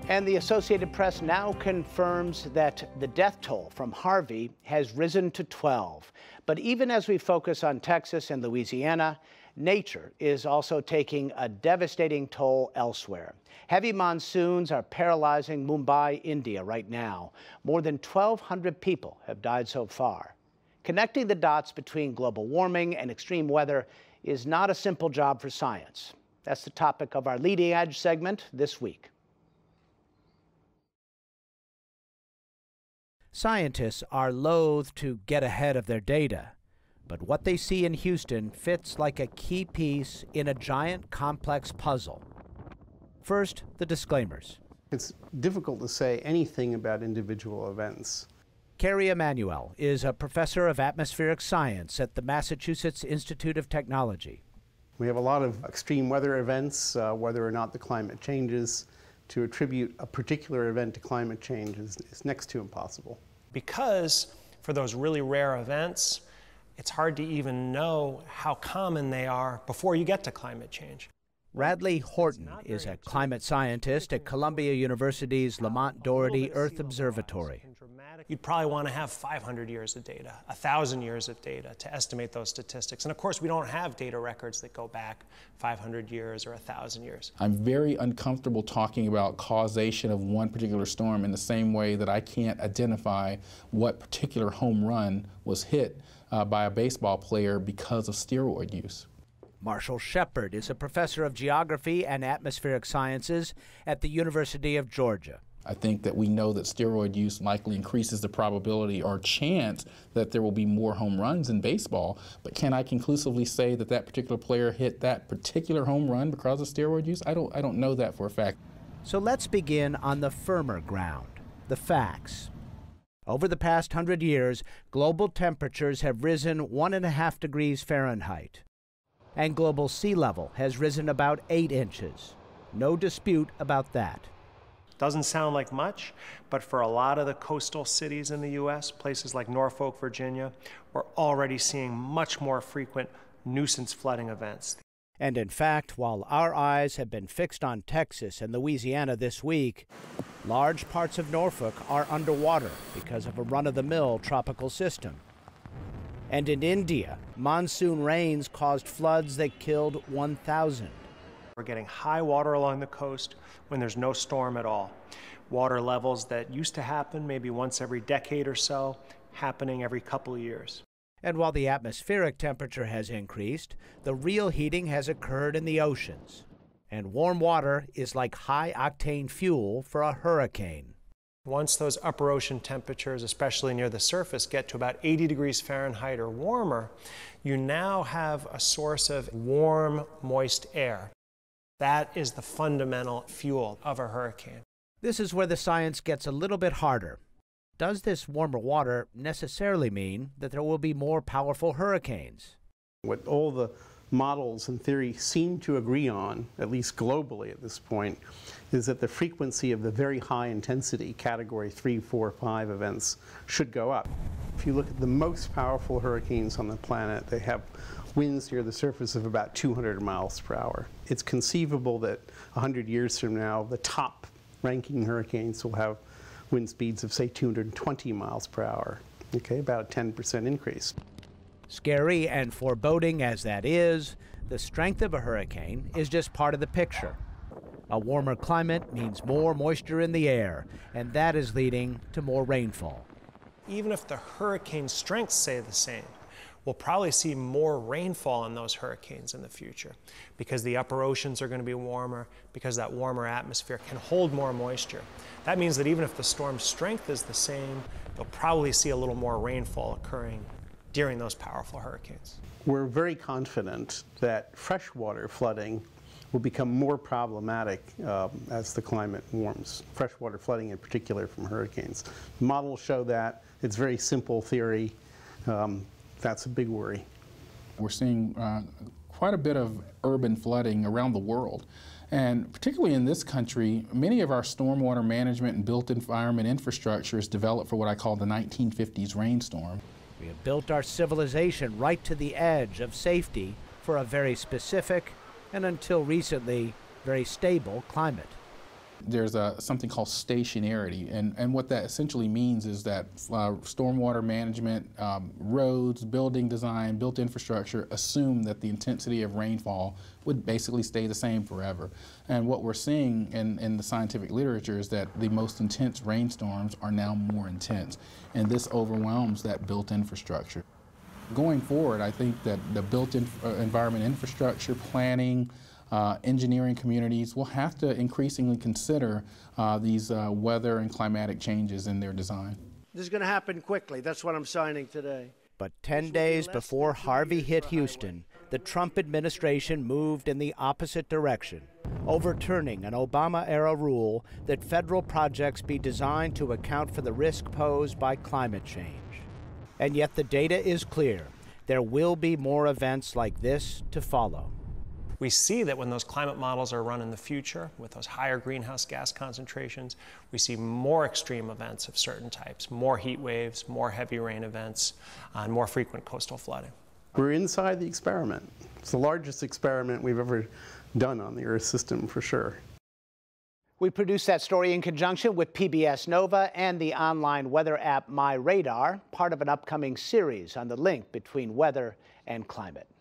And the Associated Press now confirms that the death toll from Harvey has risen to 12. But even as we focus on Texas and Louisiana, nature is also taking a devastating toll elsewhere. Heavy monsoons are paralyzing Mumbai, India right now. More than 1,200 people have died so far. Connecting the dots between global warming and extreme weather is not a simple job for science. That's the topic of our Leading Edge segment this week. Scientists are loath to get ahead of their data, but what they see in Houston fits like a key piece in a giant, complex puzzle. First, the disclaimers. It's difficult to say anything about individual events. Carrie Emanuel is a professor of atmospheric science at the Massachusetts Institute of Technology. We have a lot of extreme weather events, whether or not the climate changes. To attribute a particular event to climate change is next to impossible. Because for those really rare events, it's hard to even know how common they are before you get to climate change. Radley Horton is a climate scientist at Columbia University's Lamont Doherty Earth Observatory. You'd probably want to have 500 years of data, 1,000 years of data to estimate those statistics. And of course, we don't have data records that go back 500 years or 1,000 years. I'm very uncomfortable talking about causation of one particular storm in the same way that I can't identify what particular home run was hit by a baseball player because of steroid use. Marshall Shepard is a professor of geography and atmospheric sciences at the University of Georgia. I think that we know that steroid use likely increases the probability or chance that there will be more home runs in baseball, but can I conclusively say that that particular player hit that particular home run because of steroid use? I don't know that for a fact. So let's begin on the firmer ground, the facts. Over the past 100 years, global temperatures have risen 1.5 degrees Fahrenheit, and global sea level has risen about 8 inches. No dispute about that. Doesn't sound like much, but for a lot of the coastal cities in the U.S., places like Norfolk, Virginia, we're already seeing much more frequent nuisance flooding events. And in fact, while our eyes have been fixed on Texas and Louisiana this week, large parts of Norfolk are underwater because of a run-of-the-mill tropical system. And in India, monsoon rains caused floods that killed 1,000. We're getting high water along the coast when there's no storm at all. Water levels that used to happen maybe once every decade or so, happening every couple of years. And while the atmospheric temperature has increased, the real heating has occurred in the oceans. And warm water is like high-octane fuel for a hurricane. Once those upper ocean temperatures, especially near the surface, get to about 80 degrees Fahrenheit or warmer, you now have a source of warm, moist air. That is the fundamental fuel of a hurricane. This is where the science gets a little bit harder. Does this warmer water necessarily mean that there will be more powerful hurricanes? What all the models and theory seem to agree on, at least globally at this point, is that the frequency of the very high intensity category 3, 4, 5 events should go up. If you look at the most powerful hurricanes on the planet, they have winds near the surface of about 200 miles per hour. It's conceivable that 100 years from now, the top ranking hurricanes will have wind speeds of, say, 220 miles per hour. Okay, about a 10% increase. Scary and foreboding as that is, the strength of a hurricane is just part of the picture. A warmer climate means more moisture in the air, and that is leading to more rainfall. Even if the hurricane strengths stay the same, we'll probably see more rainfall in those hurricanes in the future because the upper oceans are going to be warmer, because that warmer atmosphere can hold more moisture. That means that even if the storm's strength is the same, you'll probably see a little more rainfall occurring during those powerful hurricanes. We're very confident that freshwater flooding will become more problematic as the climate warms. Freshwater flooding in particular from hurricanes. Models show that. It's very simple theory. That's a big worry. We're seeing quite a bit of urban flooding around the world. And particularly in this country, many of our stormwater management and built environment infrastructure is developed for what I call the 1950s rainstorm. We have built our civilization right to the edge of safety for a very specific and until recently very stable climate. There's something called stationarity, and what that essentially means is that stormwater management, roads, building design, built infrastructure assume that the intensity of rainfall would basically stay the same forever. And what we're seeing in the scientific literature is that the most intense rainstorms are now more intense, and this overwhelms that built infrastructure. Going forward, I think that the built environment infrastructure planning, engineering communities will have to increasingly consider these weather and climatic changes in their design. This is going to happen quickly. That's what I'm signing today. But 10 days before Harvey hit Houston, the Trump administration moved in the opposite direction, overturning an Obama-era rule that federal projects be designed to account for the risk posed by climate change. And yet the data is clear. There will be more events like this to follow. We see that when those climate models are run in the future, with those higher greenhouse gas concentrations, we see more extreme events of certain types, more heat waves, more heavy rain events, and more frequent coastal flooding. We're inside the experiment. It's the largest experiment we've ever done on the Earth system, for sure. We produced that story in conjunction with PBS Nova and the online weather app My Radar, part of an upcoming series on the link between weather and climate.